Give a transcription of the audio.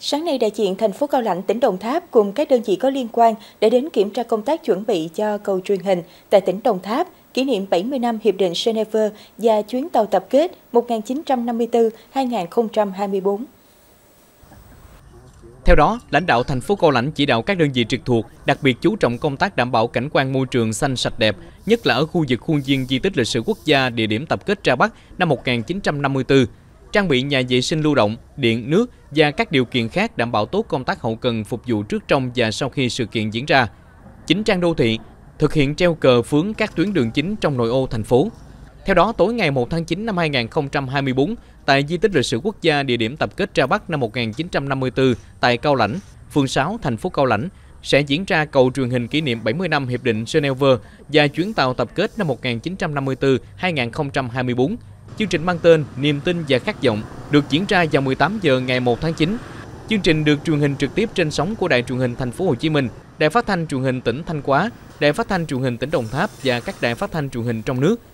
Sáng nay, đại diện thành phố Cao Lãnh, tỉnh Đồng Tháp cùng các đơn vị có liên quan đã đến kiểm tra công tác chuẩn bị cho cầu truyền hình tại tỉnh Đồng Tháp, kỷ niệm 70 năm Hiệp định Geneva và chuyến tàu tập kết 1954-2024. Theo đó, lãnh đạo thành phố Cao Lãnh chỉ đạo các đơn vị trực thuộc đặc biệt chú trọng công tác đảm bảo cảnh quan môi trường xanh sạch đẹp, nhất là ở khu vực khuôn viên di tích lịch sử quốc gia địa điểm tập kết Tra Bắc năm 1954, trang bị nhà vệ sinh lưu động, điện, nước và các điều kiện khác đảm bảo tốt công tác hậu cần phục vụ trước, trong và sau khi sự kiện diễn ra. Chỉnh trang đô thị, thực hiện treo cờ phướng các tuyến đường chính trong nội ô thành phố. Theo đó, tối ngày 1 tháng 9 năm 2024, tại di tích lịch sử quốc gia địa điểm tập kết Tra Bắc năm 1954 tại Cao Lãnh, phường 6, thành phố Cao Lãnh, sẽ diễn ra cầu truyền hình kỷ niệm 70 năm Hiệp định Geneva và chuyến tàu tập kết năm 1954-2024. Chương trình mang tên Niềm tin và khát vọng được diễn ra vào 18 giờ ngày 1 tháng 9. Chương trình được truyền hình trực tiếp trên sóng của Đài truyền hình Thành phố Hồ Chí Minh, Đài phát thanh truyền hình tỉnh Thanh Hóa, Đài phát thanh truyền hình tỉnh Đồng Tháp và các đài phát thanh truyền hình trong nước.